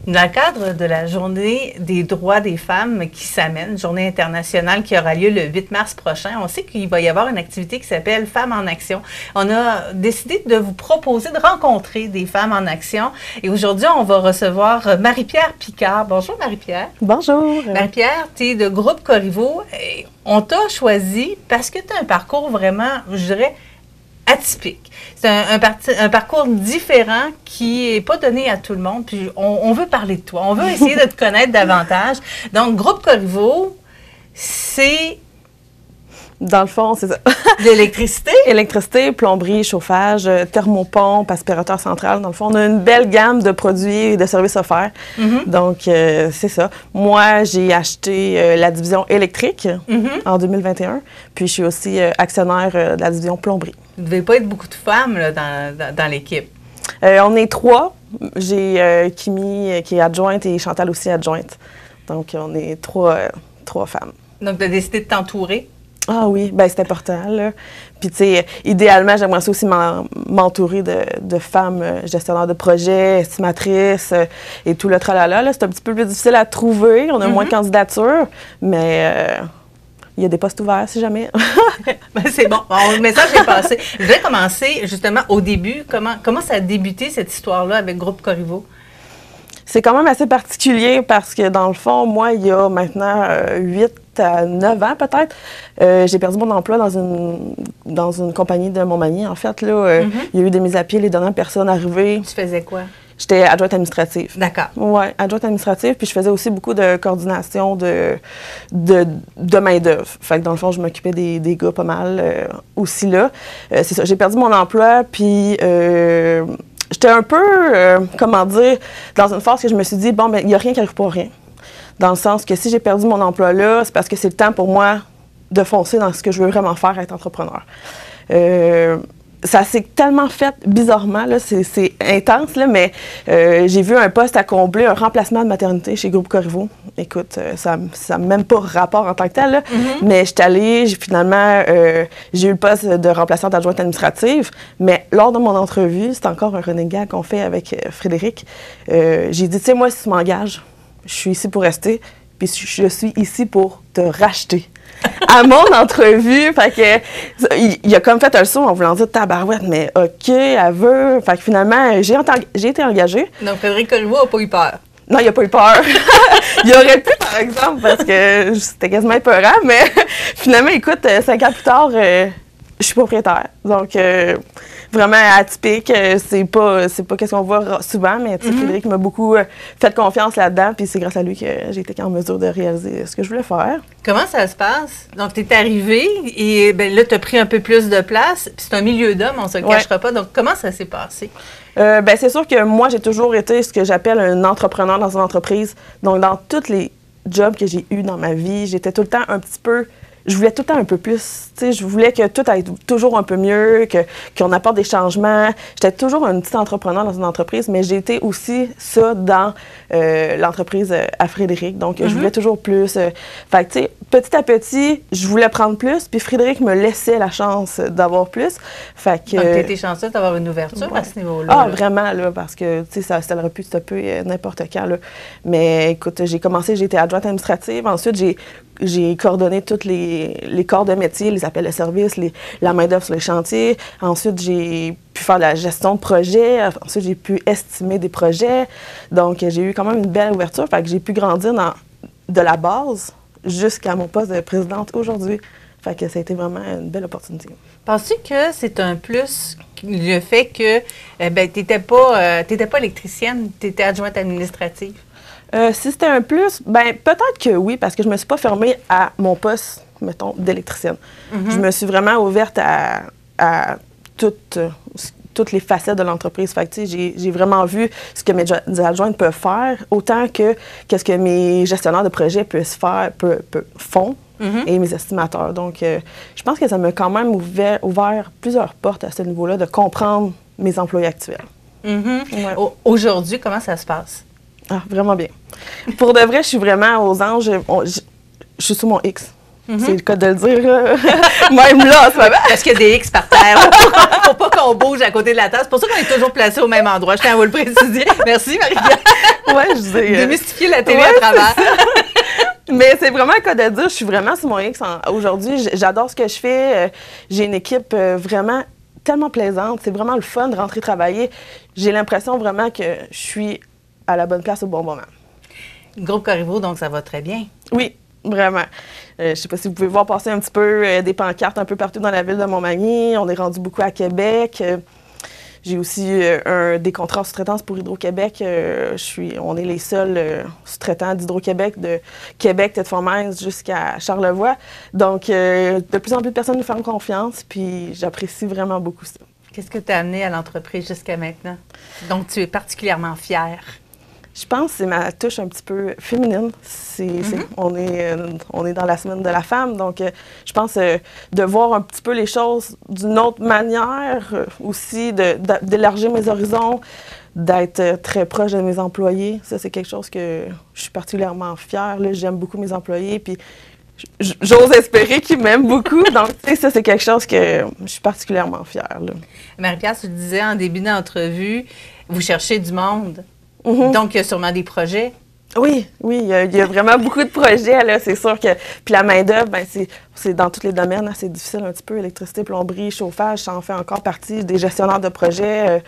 Dans le cadre de la Journée des droits des femmes qui s'amène, Journée internationale qui aura lieu le 8 mars prochain, on sait qu'il va y avoir une activité qui s'appelle Femmes en action. On a décidé de vous proposer de rencontrer des femmes en action. Et aujourd'hui, on va recevoir Marie-Pierre Picard. Bonjour Marie-Pierre. Bonjour. Marie-Pierre, tu es de Groupe Corriveau. Et on t'a choisi parce que tu as un parcours vraiment, je dirais, atypique. C'est un parcours différent qui n'est pas donné à tout le monde. Puis on veut parler de toi. On veut essayer de te connaître davantage. Donc, Groupe Corriveau, c'est... Dans le fond, c'est ça. L'électricité? Électricité, plomberie, chauffage, thermopompe, aspirateur central. Dans le fond, on a une belle gamme de produits et de services offerts. Donc, c'est ça. Moi, j'ai acheté la division électrique en 2021. Puis, je suis aussi actionnaire de la division plomberie. Il ne devait pas être beaucoup de femmes là, dans l'équipe. On est 3. J'ai Kimi qui est adjointe et Chantal aussi adjointe. Donc, on est trois femmes. Donc, tu as décidé de t'entourer? Ah oui, bien c'est important, là. Puis, tu sais, idéalement, j'aimerais aussi m'entourer de femmes gestionnaires de projets, estimatrices et tout le tralala. Là, c'est un petit peu plus difficile à trouver. On a moins de candidatures, mais il y a des postes ouverts, si jamais. Ben, c'est bon. Le message est passé. Je vais commencer, justement, au début. Comment ça a débuté, cette histoire-là, avec Groupe Corriveau? C'est quand même assez particulier parce que, dans le fond, moi, il y a maintenant 8 à 9 ans, peut-être, j'ai perdu mon emploi dans une compagnie de Montmagny. En fait, là, il y a eu des mises à pied, les dernières personnes arrivées. Tu faisais quoi? J'étais adjointe administrative. D'accord. Oui, adjointe administrative. Puis je faisais aussi beaucoup de coordination de main-d'œuvre. Fait que dans le fond, je m'occupais des gars pas mal aussi là. C'est ça, j'ai perdu mon emploi, puis... j'étais un peu, comment dire, dans une phase que je me suis dit, bon, ben il n'y a rien qui arrive pour rien. Dans le sens que si j'ai perdu mon emploi là, c'est parce que c'est le temps pour moi de foncer dans ce que je veux vraiment faire, être entrepreneur. Ça s'est tellement fait bizarrement, là, c'est intense, là, mais j'ai vu un poste à combler, un remplacement de maternité chez Groupe Corriveau. Écoute, ça n'a même pas rapport en tant que tel, là, mais je suis allée, finalement, j'ai eu le poste de remplaçante adjointe administrative, mais lors de mon entrevue, c'est encore un running gag qu'on fait avec Frédéric, j'ai dit, tu sais, moi, si tu m'engages, je suis ici pour rester, puis je suis ici pour te racheter. À mon entrevue, fait que il a comme fait un saut en voulant dire tabarouette, mais OK, elle veut. Fait que finalement, j'ai été engagée. Donc, Frédéric Corriveau n'a pas eu peur. Non, il n'a pas eu peur. Il aurait pu, par exemple, parce que c'était quasiment épeurant, mais finalement, écoute, 5 ans plus tard, je suis propriétaire. Donc, vraiment atypique. C'est pas qu'est-ce qu'on voit souvent, mais Frédéric m'a beaucoup fait confiance là-dedans, puis c'est grâce à lui que j'ai été en mesure de réaliser ce que je voulais faire. Comment ça se passe? Donc, tu es arrivé et ben, là, tu as pris un peu plus de place, puis c'est un milieu d'hommes, on ne se le cachera pas. Donc, comment ça s'est passé? Ben, c'est sûr que moi, j'ai toujours été ce que j'appelle un entrepreneur dans une entreprise. Donc, dans tous les jobs que j'ai eus dans ma vie, j'étais tout le temps un petit peu... Je voulais tout le temps un peu plus. Je voulais que tout aille toujours un peu mieux, qu'on apporte des changements. J'étais toujours un petit entrepreneur dans une entreprise, mais j'ai été aussi ça dans l'entreprise à Frédéric. Donc, je voulais toujours plus. Fait que, tu sais, petit à petit, je voulais prendre plus, puis Frédéric me laissait la chance d'avoir plus. Fait que, donc, tu étais chanceuse d'avoir une ouverture à ce niveau-là. Ah, là. Vraiment, là, parce que, tu sais, ça aurait pu stopper n'importe quand, là. Mais écoute, j'ai été adjointe administrative. Ensuite, j'ai coordonné tous les corps de métier, les appels de service, la main-d'œuvre sur les chantiers. Ensuite, j'ai pu faire de la gestion de projet. Ensuite, j'ai pu estimer des projets. Donc, j'ai eu quand même une belle ouverture. Fait que j'ai pu grandir de la base jusqu'à mon poste de présidente aujourd'hui. Fait que ça a été vraiment une belle opportunité. Penses-tu que c'est un plus le fait que tu n'étais pas électricienne, tu étais adjointe administrative? Si c'était un plus, ben peut-être que oui, parce que je me suis pas fermée à mon poste, mettons, d'électricienne. Je me suis vraiment ouverte à toutes les facettes de l'entreprise. Fait que, j'ai vraiment vu ce que mes adjointes peuvent faire, autant que qu'est-ce que mes gestionnaires de projet font et mes estimateurs. Donc, je pense que ça m'a quand même ouvert plusieurs portes à ce niveau-là, de comprendre mes employés actuels. Ouais. Aujourd'hui, comment ça se passe? Ah, vraiment bien. Pour de vrai, je suis vraiment aux anges. Je suis sous mon X. C'est le cas de le dire. Même là, en ce moment. Parce qu'il y a des X par terre. Faut pas qu'on bouge à côté de la tasse. C'est pour ça qu'on est toujours placé au même endroit. Je tiens à vous le préciser. Merci, Marie-Pierre. Ouais, je dis. Démystifier la télé à travers. Mais c'est vraiment un cas de dire, je suis vraiment sur mon X aujourd'hui. J'adore ce que je fais. J'ai une équipe vraiment tellement plaisante. C'est vraiment le fun de rentrer travailler. J'ai l'impression vraiment que je suis à la bonne place au bon moment. Groupe Corriveau, donc ça va très bien. Oui, vraiment. Je ne sais pas si vous pouvez voir passer un petit peu des pancartes un peu partout dans la ville de Montmagny. On est rendu beaucoup à Québec. J'ai aussi des contrats en sous-traitance pour Hydro-Québec. On est les seuls sous-traitants d'Hydro-Québec, de Québec, Tête-Fournaise jusqu'à Charlevoix. Donc, de plus en plus de personnes nous font confiance, puis j'apprécie vraiment beaucoup ça. Qu'est-ce que tu as amené à l'entreprise jusqu'à maintenant? Donc, tu es particulièrement fière. Je pense que c'est ma touche un petit peu féminine. On est dans la semaine de la femme, donc je pense de voir un petit peu les choses d'une autre manière, aussi d'élargir mes horizons, d'être très proche de mes employés. Ça, c'est quelque chose que je suis particulièrement fière. J'aime beaucoup mes employés, puis j'ose espérer qu'ils m'aiment beaucoup. Donc, tu sais, ça, c'est quelque chose que je suis particulièrement fière. Marie-Pierre, tu disais en début d'entrevue, vous cherchez du monde. Donc, il y a sûrement des projets. Oui, il y a vraiment beaucoup de projets, là, c'est sûr que... Puis la main-d'œuvre, ben, c'est dans tous les domaines, hein, c'est difficile un petit peu, électricité, plomberie, chauffage, ça en fait encore partie des gestionnaires de projets.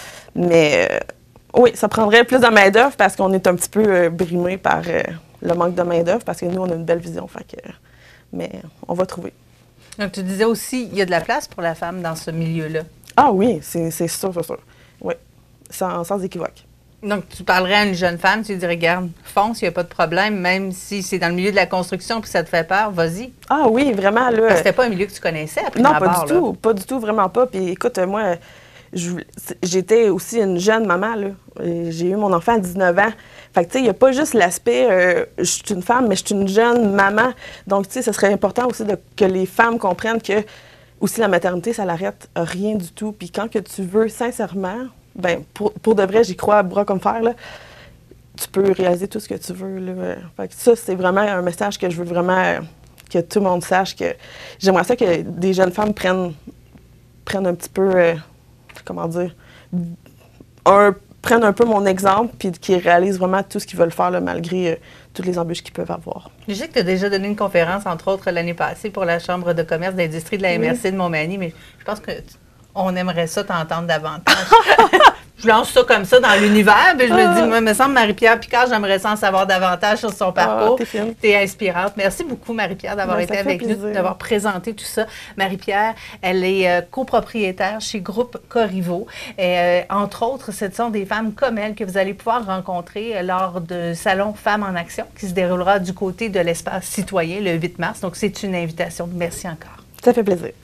Oui, ça prendrait plus de main-d'œuvre parce qu'on est un petit peu brimé par le manque de main-d'œuvre, parce que nous, on a une belle vision, mais on va trouver. Donc, tu disais aussi, il y a de la place pour la femme dans ce milieu-là. Ah oui, c'est sûr, c'est sûr. Oui, sans équivoque. Donc, tu parlerais à une jeune femme, tu lui dirais, regarde, fonce, il n'y a pas de problème, même si c'est dans le milieu de la construction puis ça te fait peur, vas-y. Ah oui, vraiment, là. Parce que c'était pas un milieu que tu connaissais après non, pas du tout, vraiment pas. Puis écoute, moi, j'étais aussi une jeune maman, là. J'ai eu mon enfant à 19 ans. Fait que, tu sais, il n'y a pas juste l'aspect, je suis une femme, mais je suis une jeune maman. Donc, tu sais, ce serait important aussi que les femmes comprennent que, aussi, la maternité, ça n'arrête rien du tout. Puis quand que tu veux, sincèrement, ben pour de vrai, j'y crois à bras comme fer, là, tu peux réaliser tout ce que tu veux, là. Fait que ça, c'est vraiment un message que je veux vraiment que tout le monde sache. Que j'aimerais ça que des jeunes femmes prennent un petit peu, comment dire, prennent un peu mon exemple, puis qu'ils réalisent vraiment tout ce qu'ils veulent faire, là, malgré toutes les embûches qu'ils peuvent avoir. Je sais que tu as déjà donné une conférence, entre autres, l'année passée pour la Chambre de commerce d'industrie de la MRC de Montmagny, mais je pense que on aimerait ça t'entendre davantage. Je lance ça comme ça dans l'univers, puis je me dis, moi, il me semble, Marie-Pierre Picard, j'aimerais ça en savoir davantage sur son parcours. T'es inspirante. Merci beaucoup, Marie-Pierre, d'avoir été avec nous, d'avoir présenté tout ça. Marie-Pierre, elle est copropriétaire chez Groupe Corriveau. Entre autres, ce sont des femmes comme elle que vous allez pouvoir rencontrer lors du Salon Femmes en Action, qui se déroulera du côté de l'espace citoyen le 8 mars. Donc, c'est une invitation. Merci encore. Ça fait plaisir.